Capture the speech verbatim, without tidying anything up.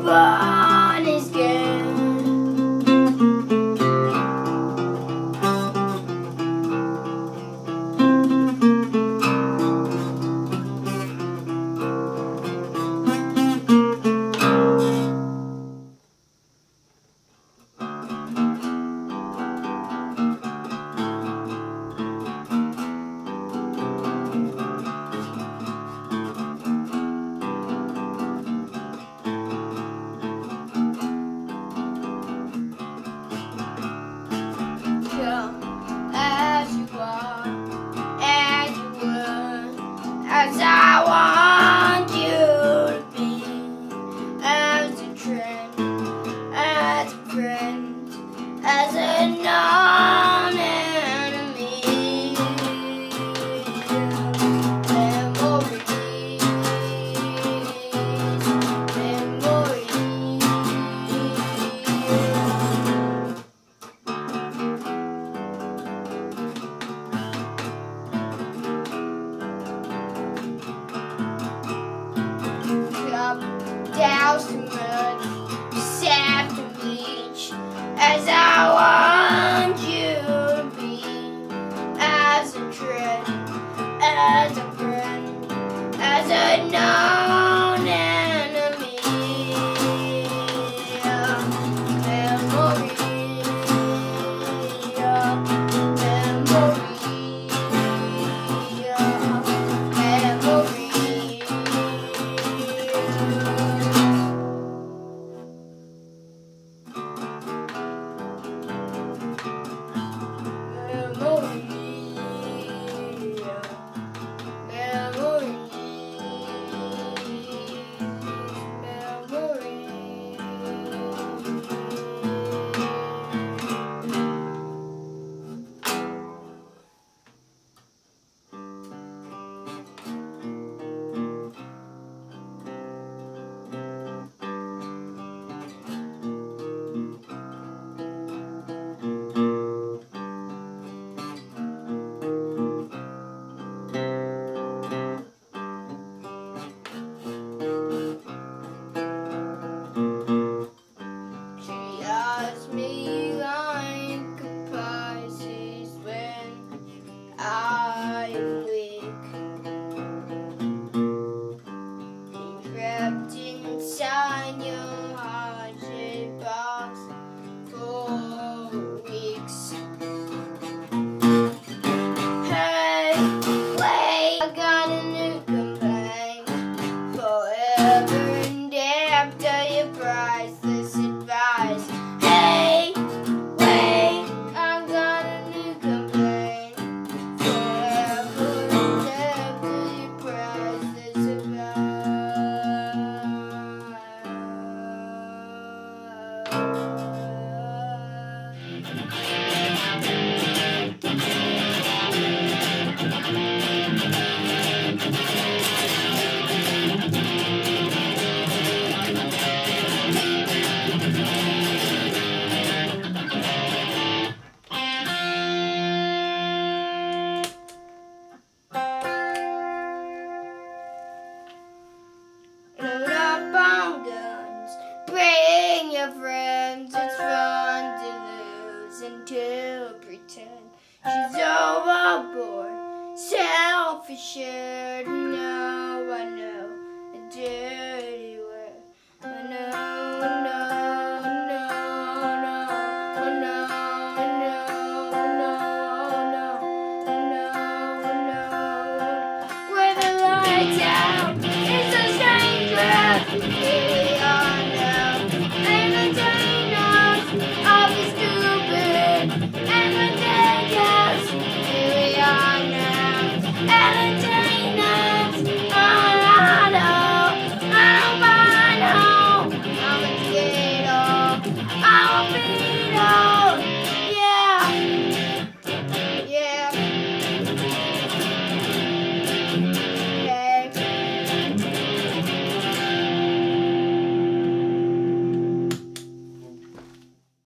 everyone is good. As you are, as you were, as I want you to be, as a trend, as a friend, as a non-enemy. Memories, memories. Douse the mud, sap the beach, as I want you to be, as a trend, as a friend, as a known enemy. Memory, inside your heart-shaped box for weeks. Hey, wait, I got a new complaint. Forever and after your priceless advice. Hey, wait, I got a new complaint. Forever and after your priceless advice. Load up on guns, bring your friends. It's fun to lose and to pretend she's overboard, self-assured.